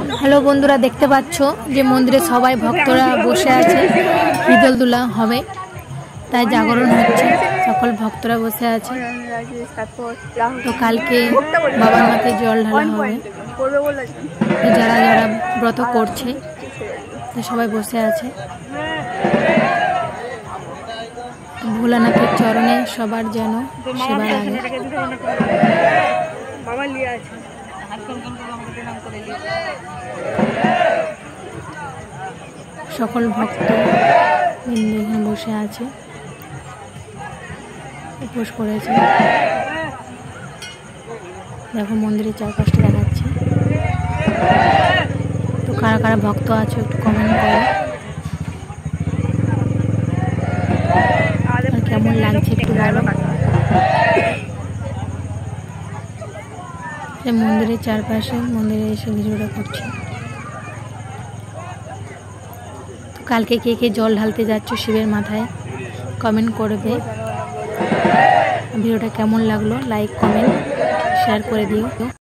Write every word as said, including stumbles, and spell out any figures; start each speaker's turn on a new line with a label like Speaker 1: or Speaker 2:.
Speaker 1: Hello বন্ধুরা, দেখতে পাচ্ছ যে মন্দিরে সবাই ভক্তরা বসে আছে, ঈদুল দুলা হবে তাই জাগরণ হচ্ছে, সকল ভক্তরা বসে আছে। তো কালকে বাবার মাথায় জল ঢালা হবে, যারা যারা ব্রত করছে তো সবাই বসে আছে। ভোলানাথের চরণে সবার যেন সেবা লাগে। সকল ভক্ত এখানে বসে আছে, উপোস করেছে। দেখো মন্দিরের চারপাশটা দেখাচ্ছে। তো কারা কারা ভক্ত আছে একটু কমেন্ট করো, আর কেমন লাগছে একটু বলো। মন্দিরের চারপাশে মন্দিরে এসে ভিডিওটা করছি। কালকে কে কে জল ঢালতে যাচ্ছ শিবের মাথায় কমেন্ট করবে। ভিডিওটা কেমন লাগলো লাইক কমেন্ট শেয়ার করে দিও।